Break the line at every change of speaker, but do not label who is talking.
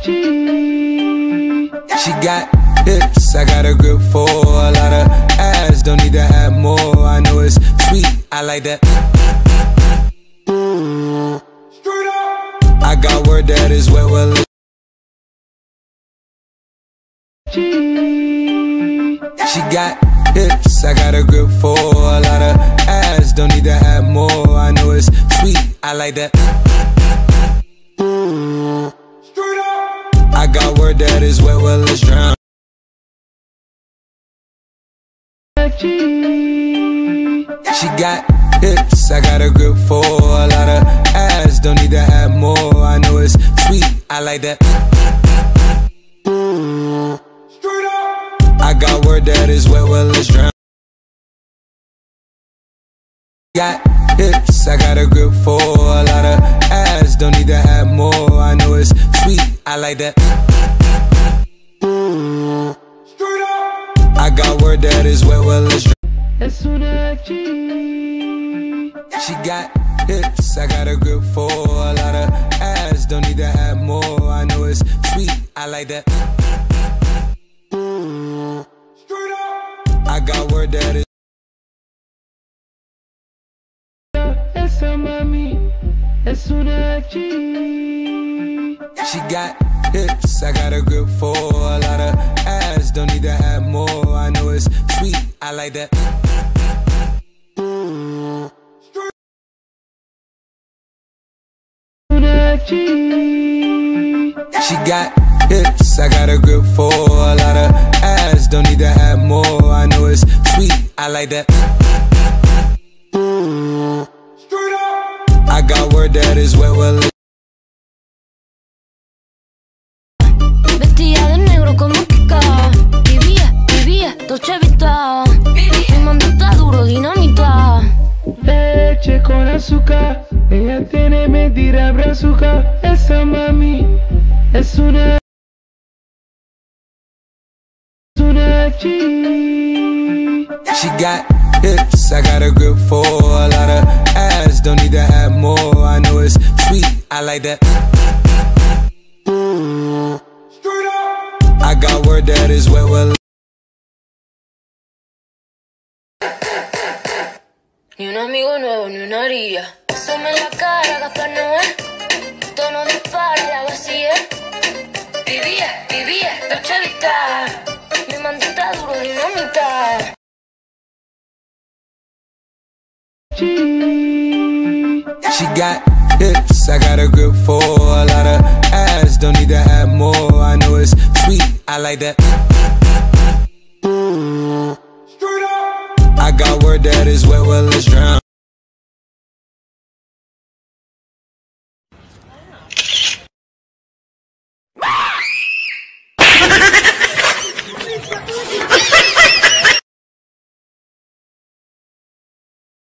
She got hips, I got a grip for a lot of ass. Don't need to have more. I know it's sweet, I like that. I got word that is wet, well. She got hips, I got a grip for a lot of ass. Don't need to have more. I know it's sweet, I like that. I got word that is wet, well, let's drown. She got hips, I got a grip for a lot of ass. Don't need to have more. I know it's sweet, I like that. I got word that is wet, well, let's drown. Got hips, I got a grip for a lot of ass. Don't need to have more. I know it's sweet, I like that. I got word that is wet, well, let's drown. She got hips, I got a grip for a lot of ass. Don't need to have more. I know it's sweet, I like that. I got word that is.
Esa mami es una
She got hips, I got a grip for a lot of ass. Don't need to have more. I know it's sweet, I like that. She got hips, I got a grip for a lot of ass. Don't need to have more. I know it's sweet, I like that. I got word that is wet, well.
Vestida de negro como Kika. Vivía, Dolce Vita. Mi mando está duro, dinamita.
leche con azúcar. Ella tiene medida brazuca. Esa mami es una
She got hips, I got a grip for a lot of ass. Don't need to have more. I know it's sweet, I like that. I got word that is wet, well.
Ni un amigo nuevo, ni una haría. Asoma en la cara, Gaspar Noé. Tono dispara, la vacía. Vivía, Dolce Vita. Mi mando está duro, dinamita.
She got hips, I got a grip for a lot of ass. Don't need to have more. I know it's sweet, I like that. I got word that is wet, well, let's drown.